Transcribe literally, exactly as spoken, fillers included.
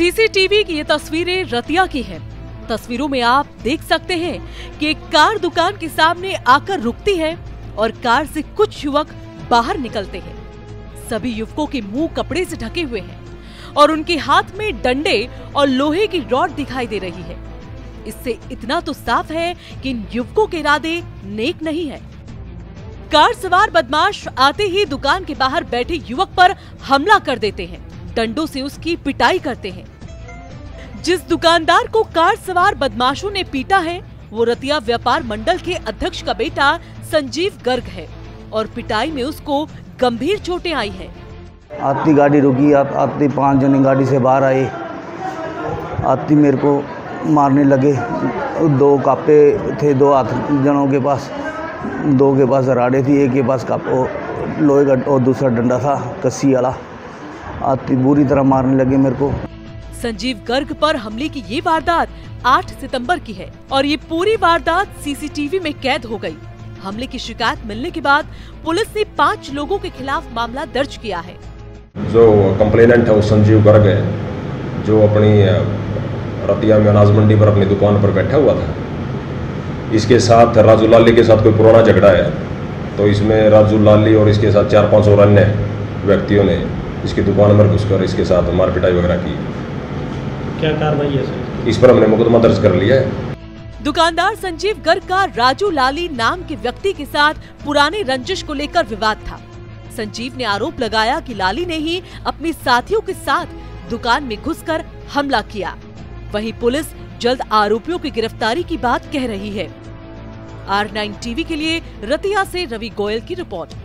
CCTV की ये तस्वीरें रतिया की हैं। तस्वीरों में आप देख सकते हैं कि एक कार दुकान के सामने आकर रुकती है और कार से कुछ युवक बाहर निकलते हैं। सभी युवकों के मुंह कपड़े से ढके हुए हैं और उनके हाथ में डंडे और लोहे की रॉड दिखाई दे रही है। इससे इतना तो साफ है कि इन युवकों के इरादे नेक नहीं है। कार सवार बदमाश आते ही दुकान के बाहर बैठे युवक पर हमला कर देते हैं, डंडों से उसकी पिटाई करते हैं। जिस दुकानदार को कार सवार बदमाशों ने पीटा है वो रतिया व्यापार मंडल के अध्यक्ष का बेटा संजीव गर्ग है और पिटाई में उसको गंभीर चोटें आई हैं। आती गाड़ी रुकी, आप आती पांच जने गाड़ी से बाहर आए, आती मेरे को मारने लगे। दो कापे थे, दो हाथ जनों के पास, दो के पास राड़े थी, एक के पास कापो लोहे का और दूसरा डंडा था कस्सी वाला। आती बुरी तरह मारने लगे मेरे को। संजीव गर्ग पर हमले की ये वारदात आठ सितंबर की है और ये पूरी वारदात सीसीटीवी में कैद हो गई। हमले की शिकायत मिलने के बाद पुलिस ने पाँच लोगों के खिलाफ मामला दर्ज किया है। जो कंप्लेनेंट है वो संजीव गर्ग है, जो अपनी रतिया में अनाज मंडी पर अपनी दुकान पर बैठा हुआ था। इसके साथ राजू लाली के साथ कोई पुराना झगड़ा है, तो इसमें राजू लाली और इसके साथ चार पांच और अन्य व्यक्तियों ने इसकी दुकान में घुसकर इसके साथ मार पिटाई वगैरह की। क्या कार्रवाई है सर? इस पर हमने मुकदमा दर्ज कर लिया है। दुकानदार संजीव गर्ग का राजू लाली नाम के व्यक्ति के साथ पुराने रंजिश को लेकर विवाद था। संजीव ने आरोप लगाया कि लाली ने ही अपने साथियों के साथ दुकान में घुसकर हमला किया। वहीं पुलिस जल्द आरोपियों की गिरफ्तारी की बात कह रही है। आर नाइन टीवी के लिए रतिया से रवि गोयल की रिपोर्ट।